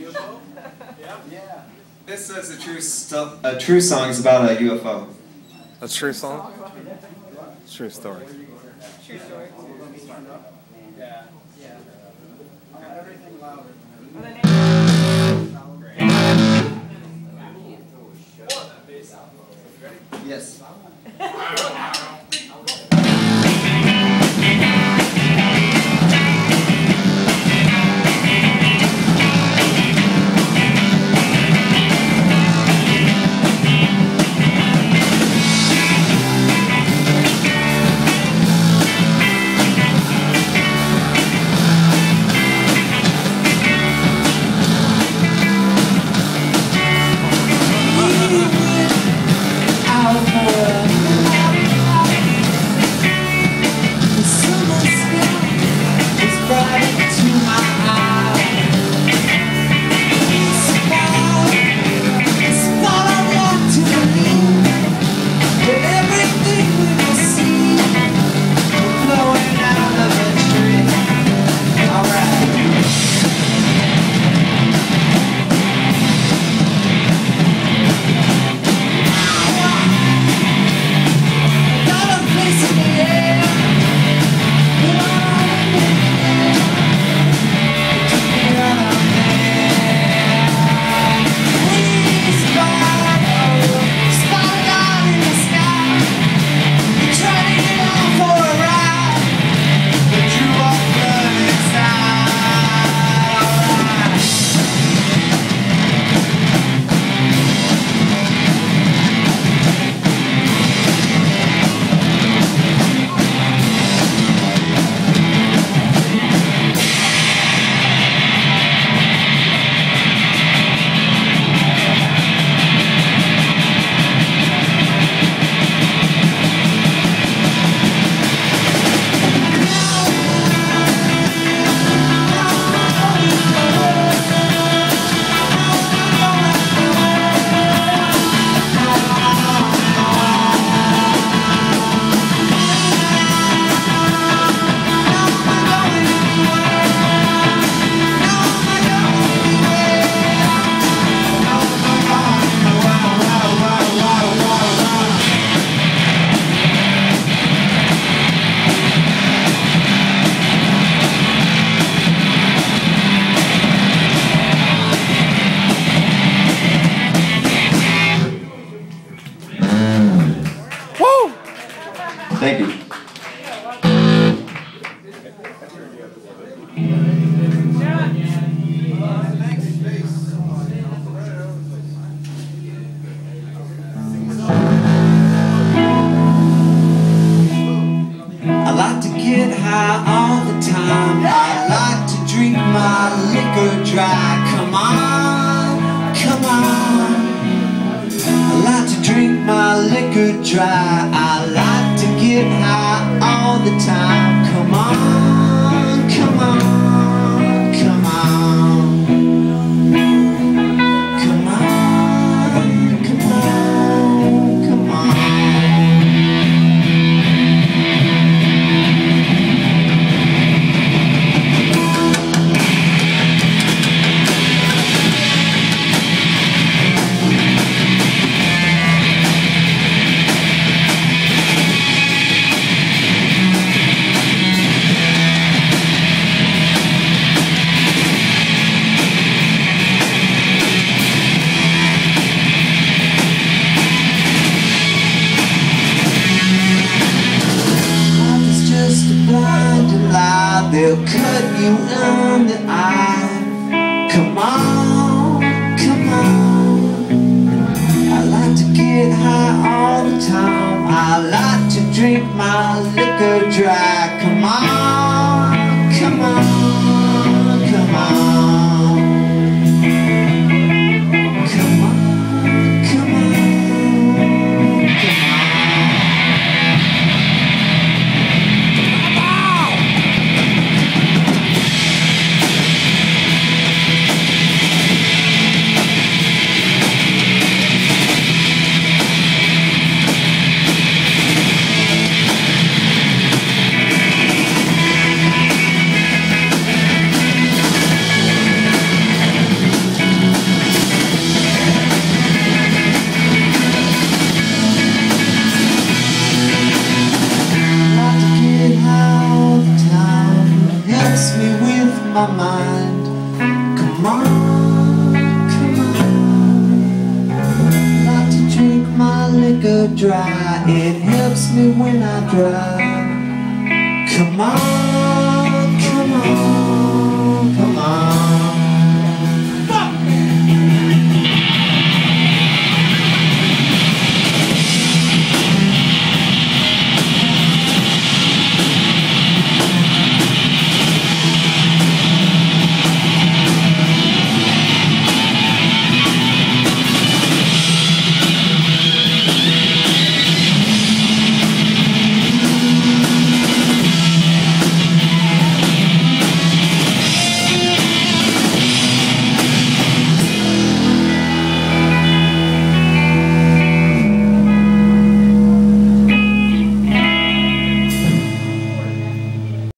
Yeah. This is a true song. It's about a UFO. A true song? True story. True story. Yeah. Yeah. Everything louder. Yes. Thank you. I like to get high all the time. I like to drink my liquor dry. Come on, come on. I like to drink my liquor dry. I like to get high all the time. Come on, come on, come on. Come on, come on, come on. They'll cut you on the eye. Come on, come on. I like to get high all the time. I like to drink my liquor dry. Come on, come on, come on. Come on, come on, come on. my mind. Come on, come on. Like to drink my liquor dry. It helps me when I drive. Come on.